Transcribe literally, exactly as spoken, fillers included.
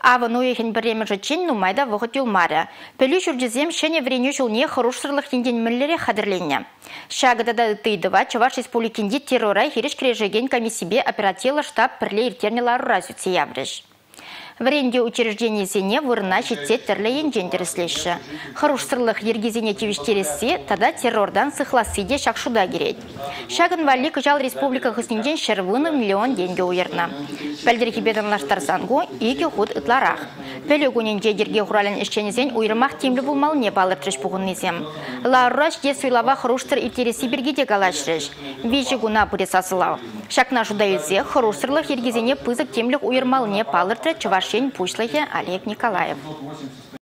Ава нуехен біреме жычен нумайда вғыт юлмары. Пөлі жүрдізем шене врене жылне хорошырлық енден мүллері қадырленне. Шагыдада тыйдыва Чуваш республикинде террора хереш крежеген комиссибе оперативла штаб пірле иртернелару разюце яврыш. Вренде учреждение зене вырна щитте терле енжендер слеші. Хорошырлық ергезене тевіштересе, тада террордан сыхласыде шақшуда керет. Шагын валик жал республика хысненден шервыны миллион деньги уерна. Пәлдерки беданлаштар зангу иге худ ытларах. Пөлігунен жедерге хурален ішченезен уйрымақ темлі болмал не балыртырыш бұғыннезем. Ларраш де суйлава хороштыр итересі біргеде галашрыш. Вежі гуна бұресасылау. Шакна жудайызе хорошырлық ергезене пызык темлік уйрмал не балыртыры Чувашен Пушлыхе Олег Николаев.